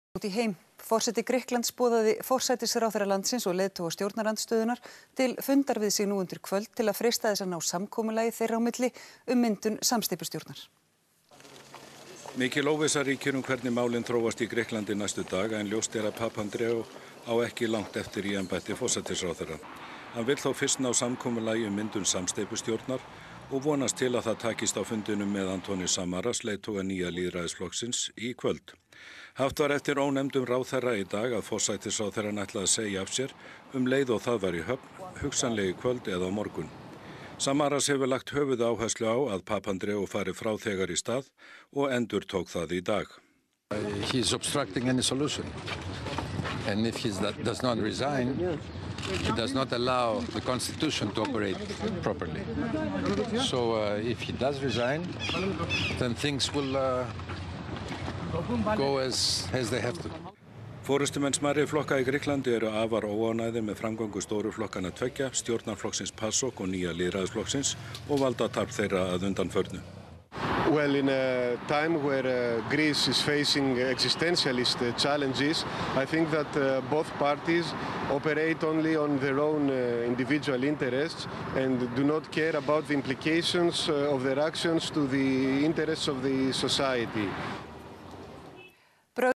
Út í heim. Forseti Grikklands boðaði forsætisráðherra landsins og leiðtoga stjórnarandstöðunnar til fundar við sig nú undir kvöld til að freista þess að ná samkomulagi þeirra á milli myndun samsteypustjórnar. Mikil óvissa ríkir hvernig málin þróast í Grikklandi næstu daga en ljóst að Papandreou á ekki langt eftir í embætti forsætisráðherra. Hann vill þó fyrst ná samkomulagi myndun samsteypustjórnar og vonast til að það takist á fundinum með Antonis Samaras, leiðtoga nýja lýðræðisflokksins, í kvöld. Haft var eftir ónefndum ráðherra í dag að forsætisráðherrann ætlaði að segja af sér leið og það var í höfn, hugsanlega í kvöld eða á morgun. Samaras hefur lagt höfuðáherslu á að Papandreou fari frá þegar í stað og endurtók það í dag. He is obstructing any solution. And if he does not resign, he does not allow the constitution to operate properly. So if he does resign, then things will go as they have to. Forystumenn smærri flokka í Grikklandi eru afar óánægðir með framgöngu stóru flokkana tveggja, stjórnarflokksins PASOK og nýja lýðræðisflokksins og valdatarp þeirra að undanförnu. Well, in a time where Greece is facing existentialist challenges, I think that both parties operate only on their own individual interests and do not care about the implications of their actions to the interests of the society.